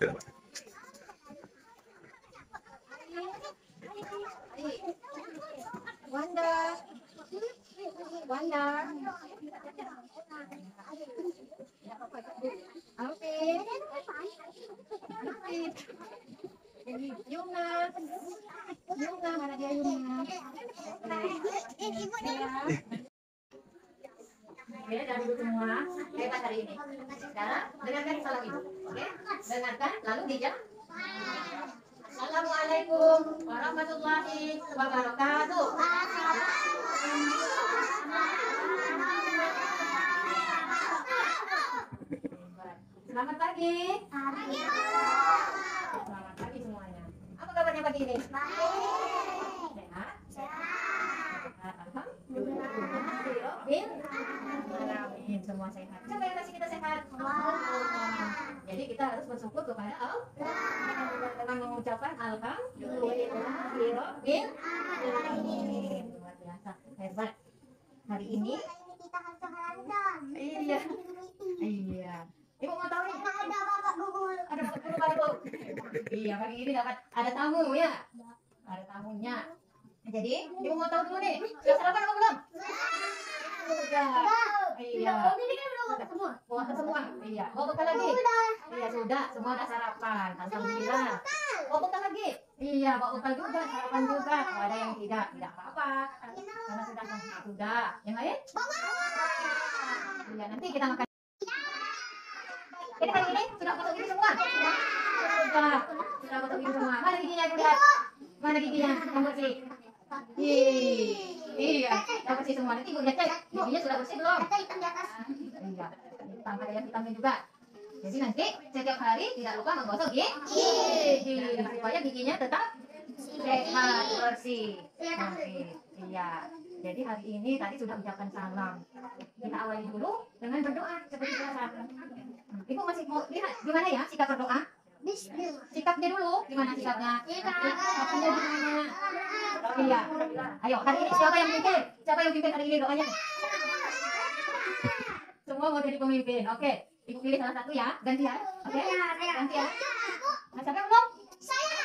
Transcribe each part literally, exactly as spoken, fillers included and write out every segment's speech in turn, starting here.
Wanda, Wanda, Alvin, Alvin, Yuna, Yuna, mana dia Yuna? Oke, dan ibu semua hebat hari ini. Sekarang dengarkan salam ibu, oke? Dengarkan, lalu dijawab. Assalamualaikum warahmatullahi wabarakatuh. Selamat pagi. Selamat pagi semuanya. Apa kabarnya pagi ini? Sehat? Sehat. Alhamdulillah. Amin. Semua sehat. Siapa yang kasih kita sehat? Jadi kita harus bersyukur kepada Allah dengan mengucapkan alhamdulillahirabbil alamin. Luar biasa, hebat. Hari ini kita harus Ramadan. Iya. Iya. Ibu mau tahu nih? Ada bapak guru. Ada bapak guru baru. Iya, pagi ini dapat ada tamu ya. Ada tamunya. Jadi, ibu mau tahu dulu nih. Sudah sarapan apa belum? Sudah. Iya. Ini kan udah makan semua. Puasa semua. Iya. Mau bekal lagi? Iya, sudah. Semua udah sarapan. Alhamdulillah. Mau bekal lagi? Iya, mau bekal juga. Sarapan juga. Kalau ada yang tidak, tidak apa-apa. Karena sudah sama. Sudah. Yang lain? Iya, nanti kita makan. Jadi hari ini sudah kotor gigi semua? Sudah. Sudah kotor gigi semua. Mana giginya ibu lihat? Mana giginya? Yang bersih. Iya, sudah bersih semua. Nanti ibu lihat cek. Giginya sudah bersih belum? Ada hitam di atas. Iya. Hitam ada yang hitamnya juga. Jadi nanti setiap hari tidak lupa menggosok gigi. Supaya giginya tetap sehat, bersih. Oke. Iya. Jadi hari ini tadi sudah ucapkan salam. Kita awali dulu dengan berdoa seperti biasa. Ibu masih mau lihat gimana ya sikap berdoa? Bismillah. Sikapnya dulu, gimana sikapnya? Sikapnya gimana? Iya. Ayo, hari ini siapa yang pimpin? Siapa yang pimpin hari ini doanya? Semua mau jadi pemimpin. Oke, ibu pilih salah satu ya, gantian. Oke, gantian. Nah, siapa yang belum? Saya.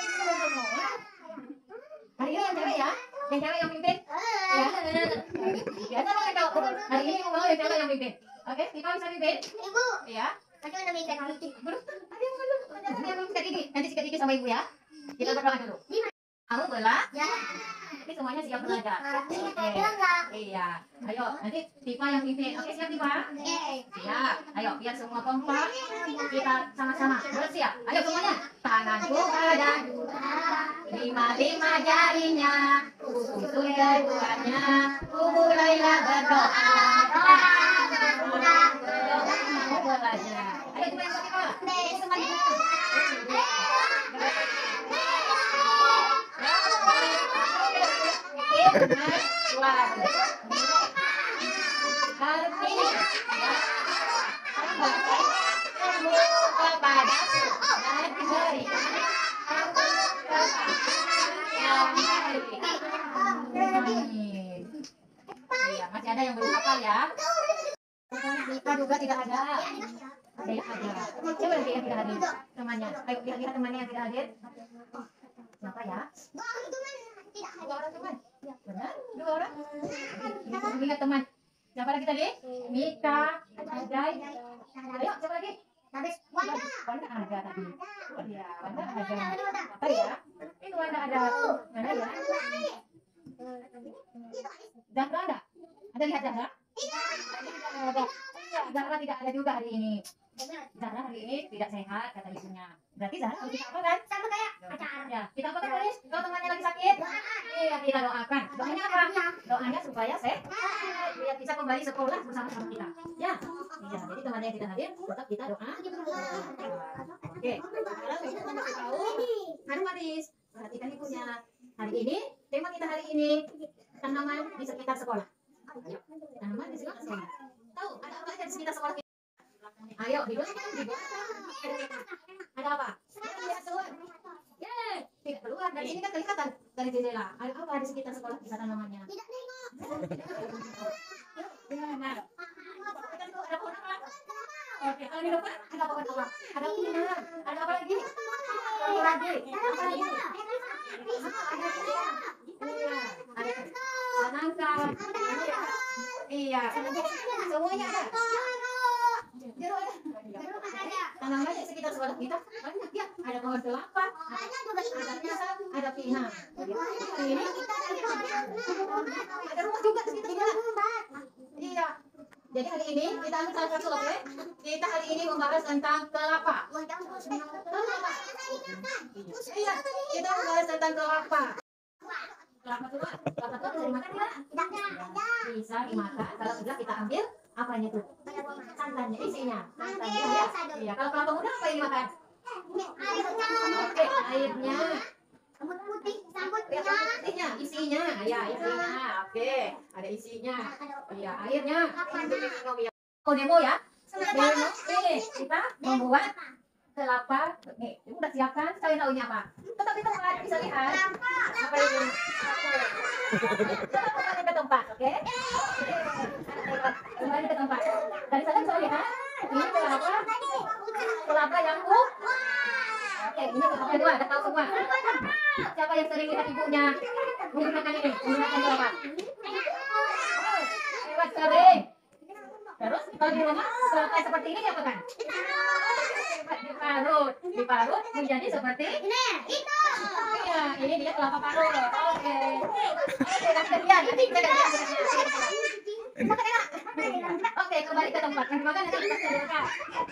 Hari ini yang cewek ya, yang cewek yang pimpin. Ya. Biasa mau yang cowok. Hari ini ibu mau yang cewek yang pimpin. Oke, Tifa bisa pimpin? Ibu. Iya. Nanti udah minta nanti. Belum? Ada yang belum? Ada yang belum sikat gigi. Nanti sikat gigi sama ibu ya. Kita berdoa dulu. Kamu bela? Ya. Ini semuanya siap belajar. Oke. Enggak. Iya. Ayo, nanti Tifa yang pimpin. Oke, siap Tifa? Oke. Siap. Ayo, biar semua kompak. Kita sama-sama bersiap. Ayo semuanya. Tanganku ada dua, lima-lima jarinya, kuku keduanya. Ku mulailah berdoa. Belajar. Ayo Tifa yang Tifa. Semuanya. Iya, masih ada yang belum hafal ya. Kita juga tidak ada. Tidak ada. Coba lagi yang tidak hadir. Temannya. Ayo lihat-lihat temannya yang tidak hadir. Siapa ya? Dua orang teman. Benar? Dua orang? Lihat teman. Siapa lagi tadi? Mika, Ajay. Ayo, siapa lagi? Wanda. Wanda ada tadi. Iya, Wanda ada. Apa ya? Itu Wanda ada. Mana ya? Zahra ada? Ada lihat Zahra? Tidak ada. Zahra tidak ada juga hari ini. Zahra hari ini tidak sehat kata ibunya. Berarti Zahra harus kita apa kan? Sama kayak acara. Ya, kita apa tulis? Kalau temannya lagi sakit? Iya, kita doakan. Doanya apa? Doanya supaya sehat. Biar bisa kembali sekolah bersama-sama kita. Ya. Iya, jadi temannya yang tidak hadir, tetap kita doa. Oke. Sekarang kita kasih tahu. Hanu Maris, perhatikan ibunya. Hari ini, tema kita hari ini tanaman di sekitar sekolah. Ayo, tanaman di sekitar sekolah. Tahu ada apa aja di sekitar sekolah kita? Ayo, di belakang, di belakang. Ada apa? Lihat keluar. Yeay, tidak keluar. Dan ini kan kelihatan dari jendela. Ada apa di sekitar sekolah kita tanamannya? Tidak nengok. Benar. Kita tuh ada pohon apa? Oke, kalau di depan ada apa apa? Ada pinang. Ada apa lagi? Satu lagi. Apa lagi? Iya, ada ada nangka. Iya, semuanya ada. Jeruk ada. Tanaman di sekitar sekolah kita banyak ya. Ada pohon kelapa, ada pisang, ada pinang. Ini ada rumah juga di sekitar sekolah. Iya. Jadi hari ini kita ambil salah satu, oke? Kita hari ini membahas tentang kelapa. Iya, kita membahas tentang kelapa. Kelapa tua, kelapa tua bisa dimakan tidak? Bisa dimakan kalau sudah kita ambil apanya tuh? Santannya, isinya. Santannya ya. Iya, kalau kelapa muda apa yang dimakan? Oke, airnya. Putihnya, isinya, ya isinya, oke, ada isinya, iya airnya, oh demo ya, demo ini kita membuat kelapa, nih, ibu udah siapkan, kalian tahunya apa? Tetap di tempat, bisa lihat, apa ini? Tetap kembali ke tempat, oke? Kembali ke tempat, dari sana bisa lihat, ini kelapa, kelapa yang uh. Oke, ini kelapa kedua, udah tahu semua. Siapa yang sering lihat ibunya menggunakan ini, menggunakan kelapa? Lewat sering. Terus kalau di rumah kelapa seperti ini diapakan? Diparut, diparut menjadi seperti ini. Itu. Iya, ini dia kelapa parut. Oke. Oke, kasih dia. Nanti kita ganti. Oke, kembali ke tempat. Yang dimakan nanti kita silakan.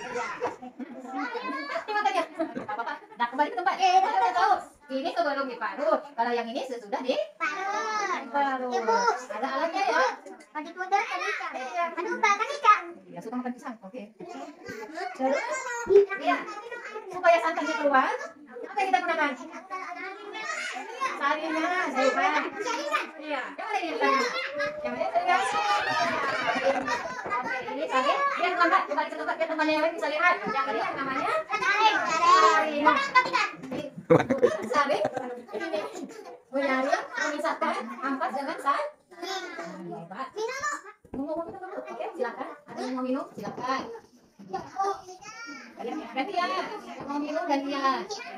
Dimakan ya. Apa-apa. Nah, kembali ke tempat. Kita udah tahu. Ini sebelum diparut. Kalau yang ini sesudah diparut. Ada alatnya ya. Adik muda kanica. Aduh, Mbak kanica. Ya, suka makan pisang. Oke. Terus, iya. Supaya santannya keluar, apa yang kita gunakan? Sarinya, sayuran. Iya. Yang mana ini sarinya? Yang mana sayuran? Oke, ini sari. Lihat tempat, kembali ke tempat, biar temannya yang lain bisa lihat. Yang ini yang namanya sari. Sari. Ini menyaring, memisahkan ampas dengan sari. Hebat. Mau ngomong kita dulu? Oke, silakan. Ada yang mau minum? Silakan. Gantian. Mau minum gantian.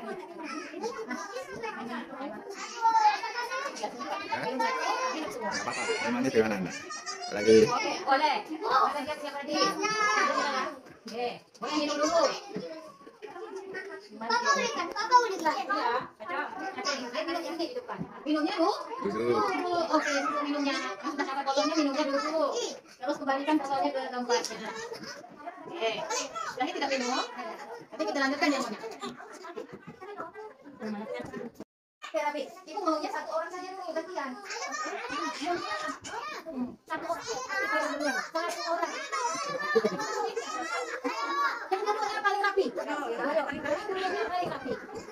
Apa-apa, gimana dengan Anda? Lagi. Oke, boleh. Boleh siap-siap tadi. Oke, boleh minum dulu. Kakak berikan, kakak berikan. Iya, kacau. Minumnya nanti di depan. Minumnya bu? Dulu. Oke, dulu minumnya. Yang sudah dapat botolnya minumnya dulu. Terus kembalikan botolnya ke tempatnya. Oke, lagi tidak minum. Nanti kita lanjutkan yang punya. Oke, Rabi. Ibu maunya satu orang saja dulu, gantian. Satu orang. Satu orang. Yang dulu yang paling rapi. Ayo, yang paling rapi.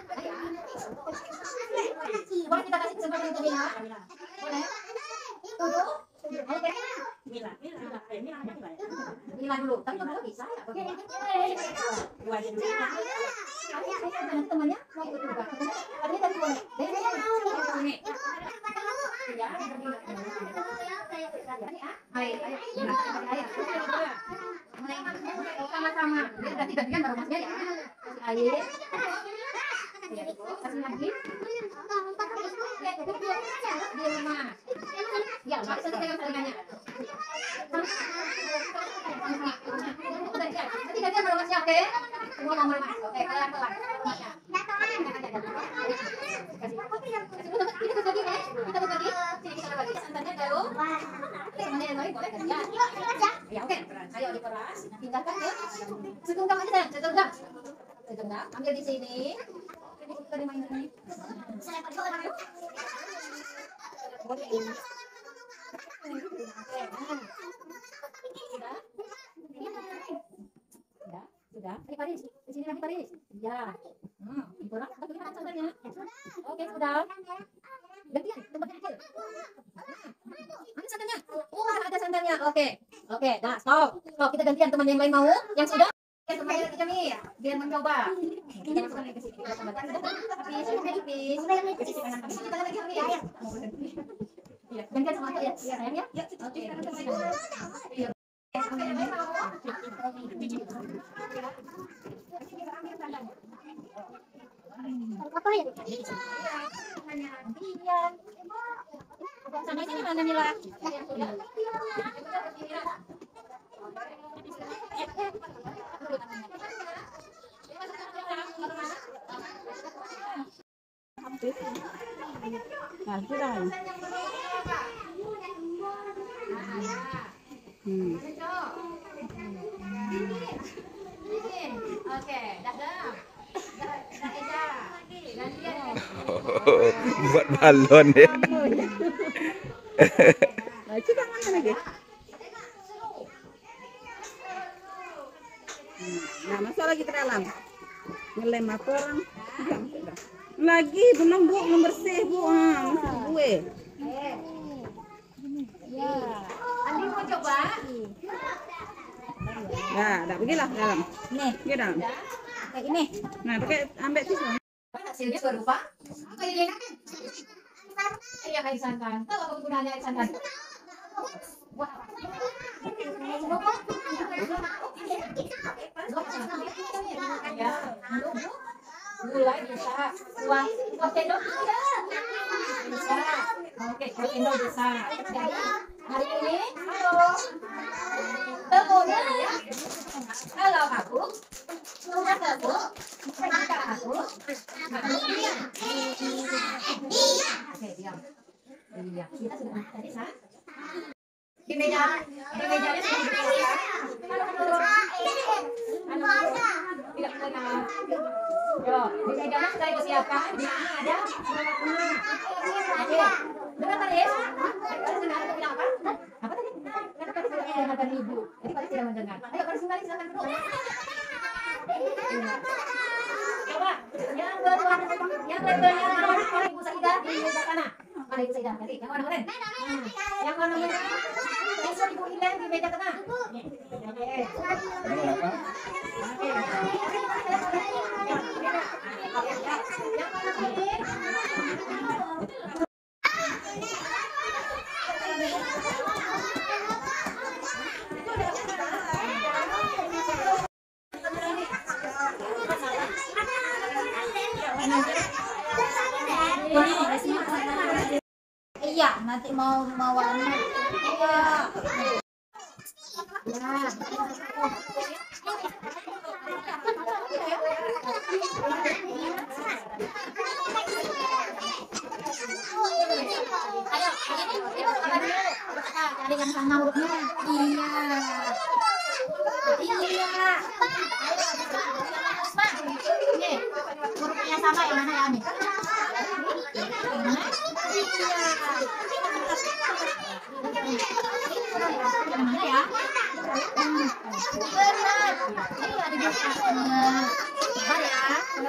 Boleh kita kasih kesempatan untuk Mila? Boleh? Duduk? Oke. Mila, Mila, Mila, Mila dulu. Tapi kalau bisa ya. Nanti temannya mau ikut juga. Katanya tadi boleh. Dari sini. Ya. Ayo, ayo. Sama-sama. Biar ganti gantian baru masnya ya. Air. Kasih lagi. Di rumah. Ya, mari nanti pegang saringannya. Nanti gantian baru masnya, oke? Semua mau mas. Oke, kelar-kelar. Kita berbagi, ya. Kita berbagi. Sini kita berbagi. Santannya dulu. Temannya yang lain boleh gantian. Ya, oke. Ayo diperas. Pindahkan ke segenggam aja, Dan. Segenggam. Segenggam. Ambil di sini. Tadi main ini. Boleh. Sudah? Sudah? Sudah? Ayo Paris. Di sini lagi Paris. Ya. Hmm, diperas. Tapi kita santannya. Oke, sudah. Gantian, tempat kecil. Mana santannya? Oh, ada santannya. Oke. Oke, nah, stop. Stop, kita gantian teman yang lain mau. Yang sudah? Oke, teman yang kami biar mencoba. Kita masukkan ke sini. Kita tambahkan. Habis, habis. Ke sini kanan. Habis kita lagi habis. Iya, gantian sama aku ya. Iya, sayang ya. Oke. Iya. Apa ya? Sampai sini mana Mila? Nah, sudah. Hmm. Oke, dadah. Dadah. Gantian. Buat balon ya. Nah, itu tangannya lagi. Nah, masuk lagi ke dalam. Ngelem apa orang? Lagi belum Bu, belum bersih Bu. Ah, masuk gue. Andi mau coba? Nah, dah pergilah ke dalam. Nih, Pergi dalam. kayak ini. Nah, pakai ambil tisu. Hasilnya berupa kayak gini kan? Iya, kayak santan. Tahu apa gunanya air santan? Buat apa? Ya, gulai bisa, kuah kuah cendol ada, bisa, oke kuah cendol bisa. Jadi hari ini, halo, telurnya, halo aku, sudah aku, sudah aku, aku diam, oke diam, diam. Kita sudah tadi sah. Di meja, di mejanya sudah dipasang. Halo, halo, halo, tidak mendengar. Yo, di mejanya sudah disiapkan. Di sini ada Oke, dengar tadi ya? Tadi dengar aku bilang apa? Apa tadi? Kata tadi sudah mendengarkan ibu. Jadi Paris tidak mendengar. Ayo Paris kembali silakan duduk. Coba, yang kedua, yang kedua yang mana? Ibu Saidah di meja sana. Mana Ibu Saidah? Tadi yang warna oranye. Yang warna merah. Besok Ibu Ilen di meja tengah. Oke. Iya, nanti mau mau warna. Iya. Cari yang sama hurufnya. Iya. Iya. Nih, hurufnya sama yang mana ya nih? Yang mana ya? Benar. Ini ada di sana. Sabar ya.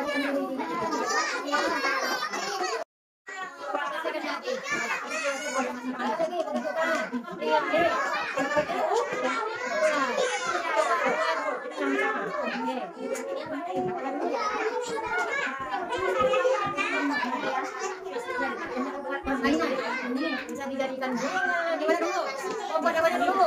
Ini bisa dijadikan bunga. Gimana dulu? Oh, buat apa dulu?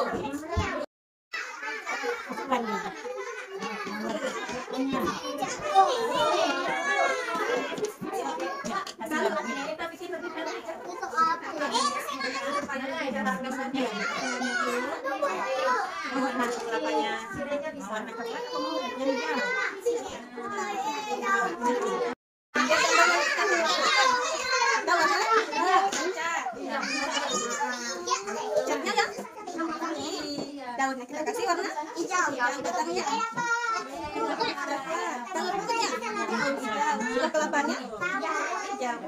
Daunnya kita kasih warna hijau. Batangnya hijau. Kelapanya hijau.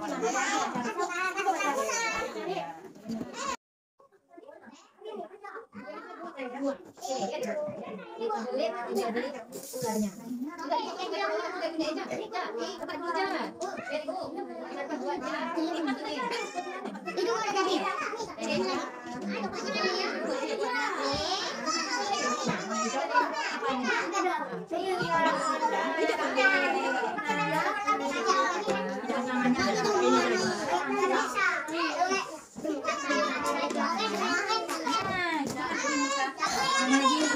Lagi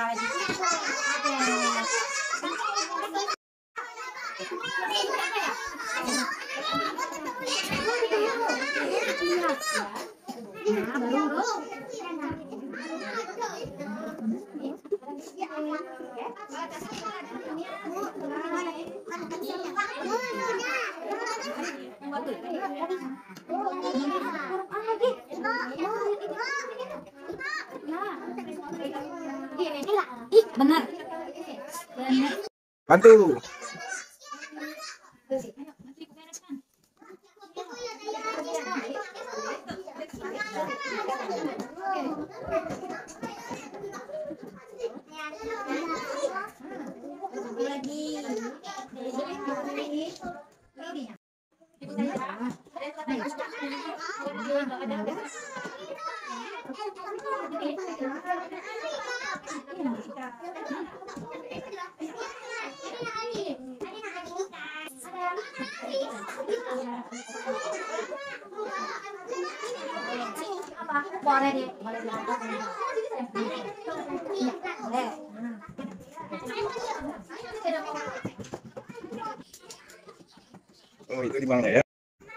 lagi. Oke. Nah, baru benar. Bantu. Boleh di, boleh di. Boleh. Oh, itu di mana ya?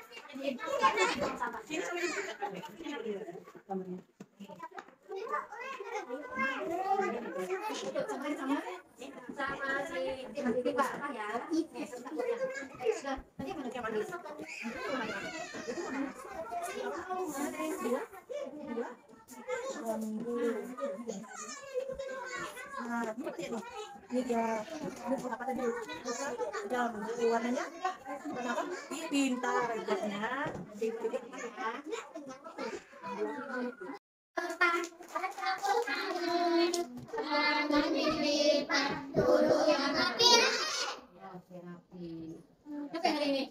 Sama si Titi Pak ya. Tadi bentuknya manis. Ini dia buku apa tadi? Jam warnanya kenapa? Pintar rambutnya. Dikit-dikit ya. Oke hari ini.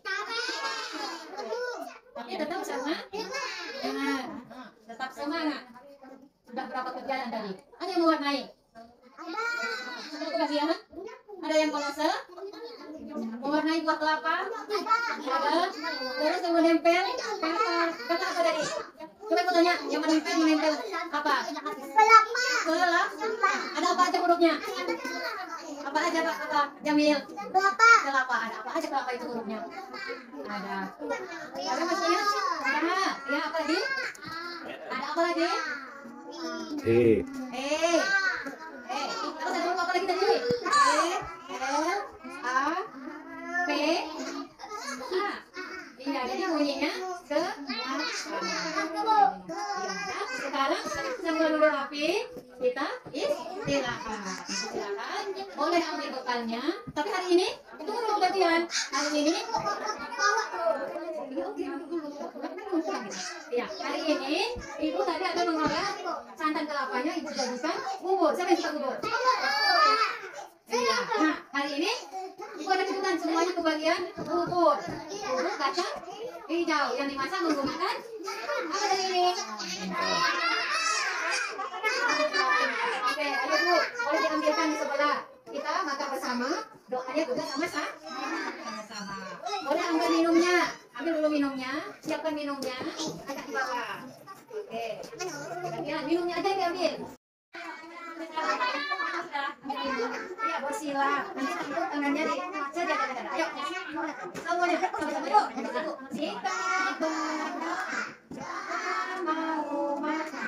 Tapi tetap sama. Jangan. Tetap semangat. Sudah berapa kerjaan tadi? Ada yang mewarnai? Ada kebagian? Ada yang kolase? Mewarnai buah kelapa? Ada. Terus yang menempel? Kata kata apa tadi? Coba aku tanya, yang menempel menempel apa? Kelapa. Ada apa aja hurufnya? Apa aja Pak? Apa? Jamil? Kelapa. Kelapa. Ada apa aja kelapa itu hurufnya? Ada. Ada masnya? Ada. Ya apa lagi? Ada apa lagi? Eh. Eh. Eh. Terus ada huruf apa lagi tadi? E, L, A, P, A. Iya, jadi bunyinya ke A. Sekarang sebelum dulu api, kita istirahat. Istirahat. Boleh ambil bekalnya. Tapi hari ini itu belum bagian. Hari ini ya, hari ini ibu tadi akan mengolah santan kelapanya, ibu jadikan bubur. Siapa yang suka bubur? Iya. Nah, hari ini ibu ada kejutan semuanya kebagian bubur. Bubur kacang hijau yang dimasak menggunakan apa tadi ini? Oke, ayo Bu, boleh diambilkan di sebelah. Kita makan bersama, doanya juga sama-sama. Sama-sama. Boleh ambil minumnya, ambil dulu minumnya, siapkan minumnya, angkat di bawah. Oke. Ya, minumnya aja yang diambil. Iya, bersila. Nanti tentu tangannya di saja. Ayo, semuanya sama-sama yuk. Satu, kita mau makan.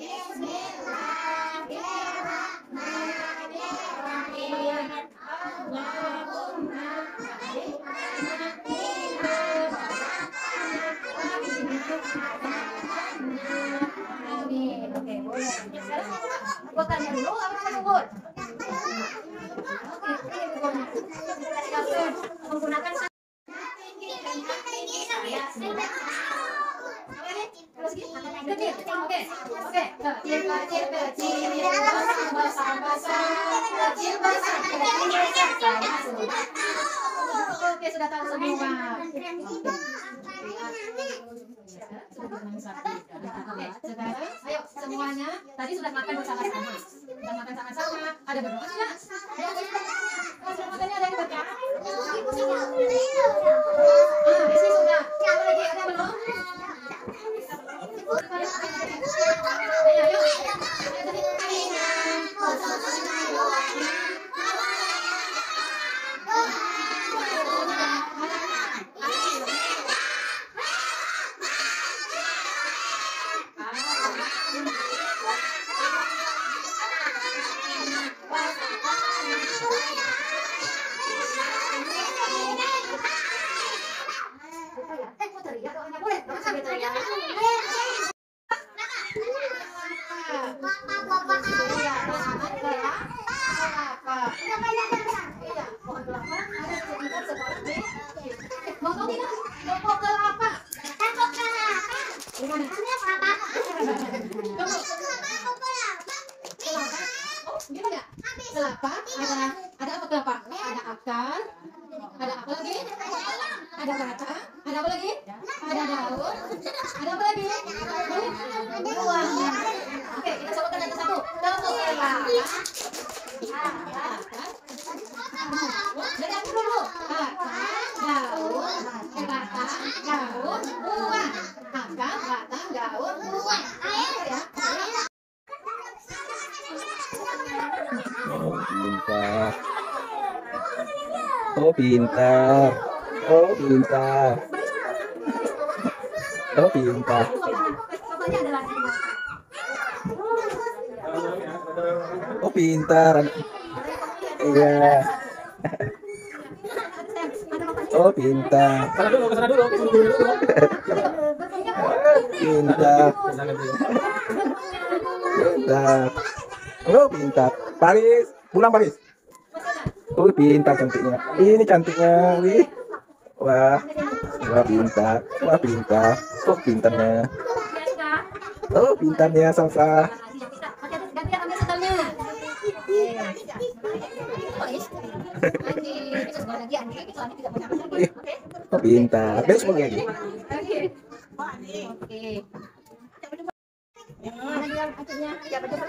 Oke, boleh. Sekarang buat tanya dulu apa mau bubur? Oke, ini buburnya. Silakan menggunakan kecil, oke, oke, kecil, kecil, kecil, besar, besar, kecil, besar, kecil, besar, sama sudah. Oke, sudah tahu semua. Oke, sekarang ayo semuanya. Tadi sudah makan bersama-sama. Sudah makan sama-sama. Ada berdoa tidak? Kalau sudah makannya ada yang berdoa? Ah, di sini sudah. Apa lagi? Ada belum? Ayo, ayo. ya. Kelapa, ada ada apa kelapa? Ada akar, ada apa lagi? Ada batang, ada apa lagi? Ada daun, ada apa lagi? Buah. Oke, kita sebutkan satu satu. Contoh kelapa. Dari aku dulu. Akar, daun, batang, daun, buah. Akar, batang, daun, buah. Ya. Oh, pintar. Oh, pintar. Oh, pintar. Oh, pintar. Contohnya adalah Oh, pintar. Iya. Oh, pintar. Sana dulu, ke sana dulu. Pintar. Pintar. Oh, pintar. Paris, pulang Paris. Oh, pintar cantiknya. Ini cantiknya, wih. Wah, wah pintar. Wah pintar. Oh, pintarnya. Oh, pintarnya Salsa. gantian ambil sendalnya. Oh, pintar. Besok lagi. Oke. Oke. Mana dia akhirnya? Ya, betul.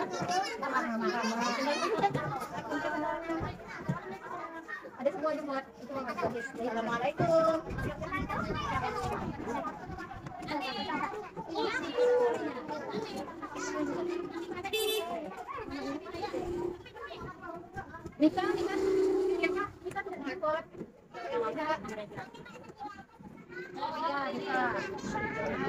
Ada semua buat itu Assalamualaikum. Nikah, nikah. Nikah tidak rekod. Oh iya, nikah.